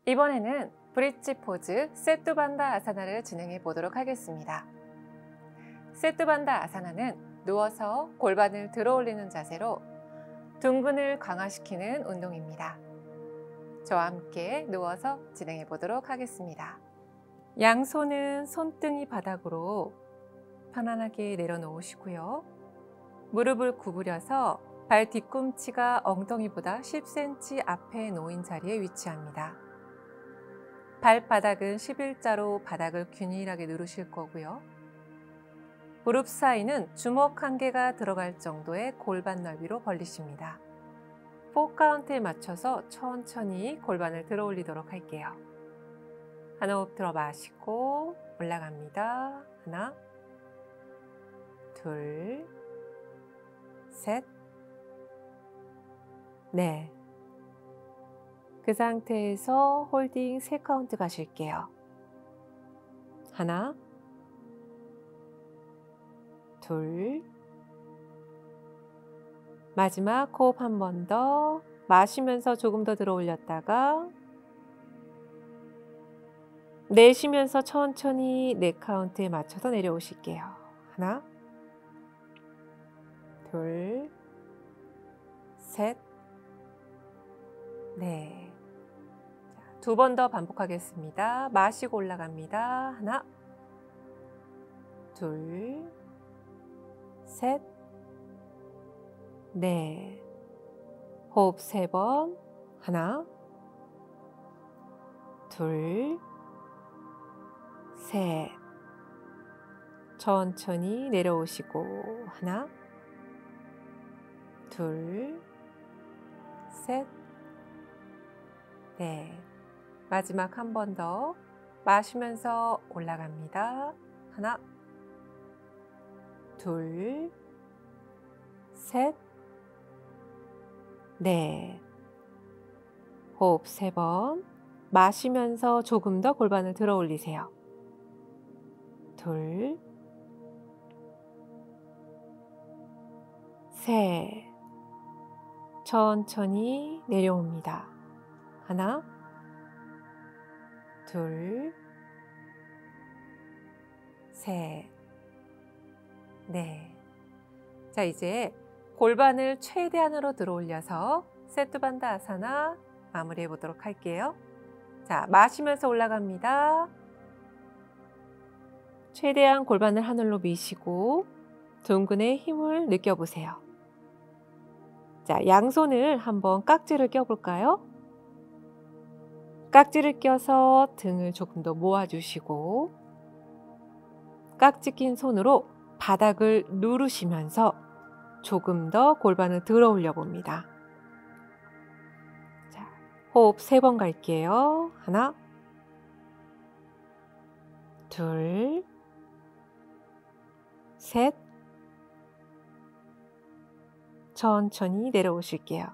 이번에는 브릿지 포즈 세뚜반다 아사나를 진행해 보도록 하겠습니다. 세뚜반다 아사나는 누워서 골반을 들어 올리는 자세로 둥근을 강화시키는 운동입니다. 저와 함께 누워서 진행해 보도록 하겠습니다. 양손은 손등이 바닥으로 편안하게 내려놓으시고요. 무릎을 구부려서 발 뒤꿈치가 엉덩이보다 10cm 앞에 놓인 자리에 위치합니다. 발바닥은 11자로 바닥을 균일하게 누르실 거고요. 무릎 사이는 주먹 한 개가 들어갈 정도의 골반 넓이로 벌리십니다. 4카운트에 맞춰서 천천히 골반을 들어 올리도록 할게요. 한 호흡 들어 마시고 올라갑니다. 하나, 둘, 셋, 넷. 그 상태에서 홀딩 3카운트 가실게요. 하나, 둘, 마지막 호흡 한 번 더 마시면서 조금 더 들어 올렸다가 내쉬면서 천천히 4카운트에 맞춰서 내려오실게요. 하나, 둘, 셋, 넷. 2번 더 반복하겠습니다. 마시고 올라갑니다. 하나, 둘, 셋, 넷. 호흡 3번. 하나, 둘, 셋. 천천히 내려오시고 하나, 둘, 셋, 넷. 마지막 한 번 더 마시면서 올라갑니다. 하나, 둘, 셋, 넷. 호흡 3번. 마시면서 조금 더 골반을 들어 올리세요. 둘, 셋. 천천히 내려옵니다. 하나, 둘, 셋, 넷. 자, 이제 골반을 최대한으로 들어 올려서 세뚜반다 아사나 마무리해 보도록 할게요. 자, 마시면서 올라갑니다. 최대한 골반을 하늘로 미시고 둥근의 힘을 느껴보세요. 자, 양손을 한번 깍지를 껴볼까요? 깍지를 껴서 등을 조금 더 모아주시고 깍지 낀 손으로 바닥을 누르시면서 조금 더 골반을 들어 올려 봅니다. 자, 호흡 3번 갈게요. 하나, 둘, 셋. 천천히 내려오실게요.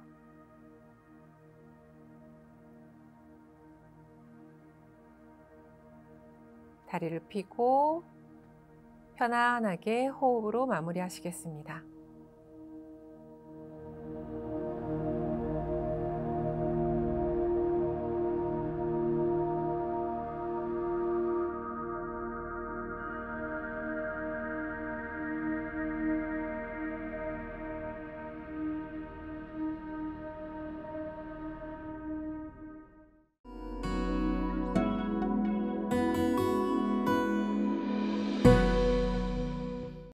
다리를 펴고 편안하게 호흡으로 마무리하시겠습니다.